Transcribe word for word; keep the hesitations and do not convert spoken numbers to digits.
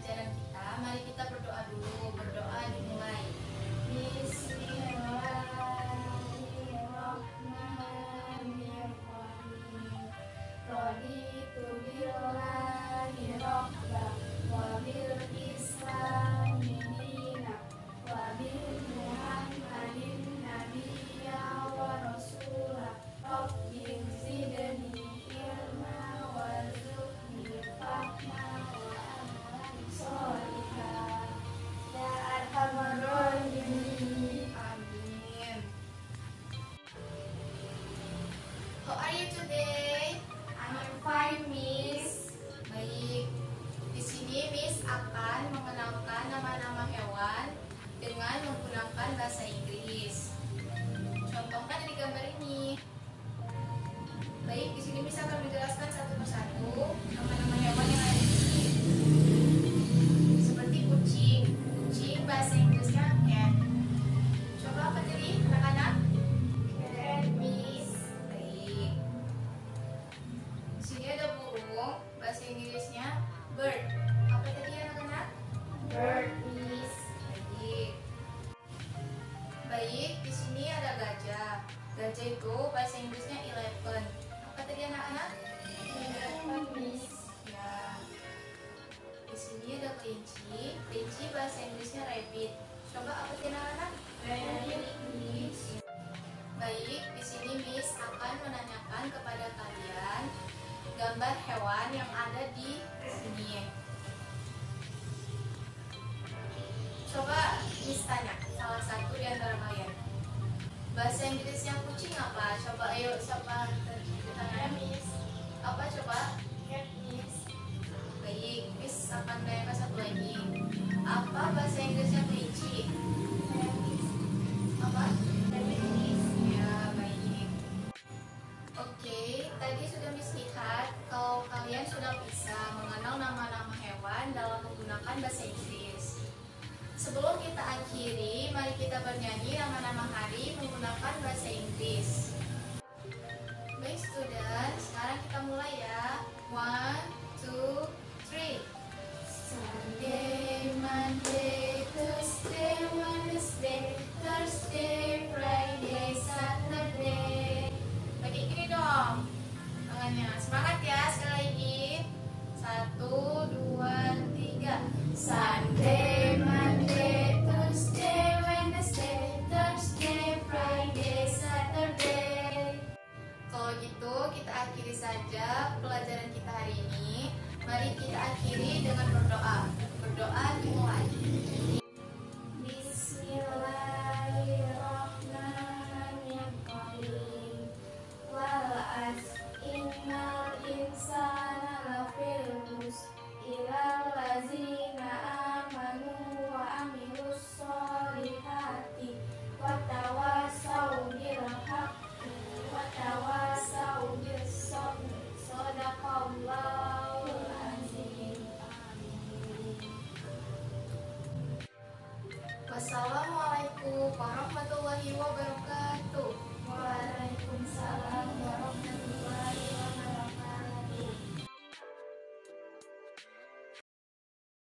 pelajaran kita, mari kita berdoa dulu. Berdoa dimulai. Bismillahirrahmanirrahim. Raditu billahi rabba wa bil islami dina wa bi Muhammadin nabiyya wa rasula. Rabbi zidni ilma warzuqni fahma wa amalan sholihan ya arhamar rahimin. Amin. How are you today? I'm fine, Miss. Baik. Di sini Miss akan mengenalkan nama-nama hewan dengan menggunakan bahasa Inggris. Contohnya dari gambar ini. Baik, di sini Miss akan menjelaskan satu persatu nama-nama hewan yang ada di sini. Seperti kucing. Kucing bahasa Inggrisnya cat. Coba apa tadi, anak-anak? Cat, Miss. Baik. Di sini ada burung, bahasa Inggrisnya bird. Apa tadi, anak-anak? Bird, Miss. Baik. Baik, di sini ada gajah. Gajah itu bahasa Inggrisnya eleven. Apa tadi, anak-anak? Eleven, Miss. Ya. Di sini ada kelinci. Kelinci bahasa Inggrisnya rabbit. Coba apa tadi, anak-anak? Rabbit, Miss. Baik, di sini Miss akan menanyakan kepada kalian gambar hewan yang ada di sini. Coba Miss tanya salah satu di antara kalian. Bahasa Inggrisnya kucing apa? Coba ayo siapa ditanya, Miss. Apa coba? Cat, Miss. Baik, Miss akan tanya satu lagi. Apa bahasa Inggrisnya kelinci? Apa? Miss. Ya, baik. Oke, tadi sudah Miss lihat kalau kalian sudah bisa mengenal nama-nama hewan dalam menggunakan bahasa Inggris. Sebelum kita akhiri, mari kita bernyanyi nama-nama hari menggunakan bahasa Inggris. Baik student, sekarang kita mulai ya. One, two, three. Sunday, Monday, Tuesday, Wednesday, Thursday, Friday, Saturday. Pakai gini dong tangannya. Semangat ya, sekali lagi. Satu, dua, tiga. Sunday, Monday, Tuesday, Wednesday, Thursday, Friday, Saturday. Kalau gitu kita akhiri saja pelajaran kita hari ini. Mari kita akhiri dengan berdoa. Berdoa dimulai.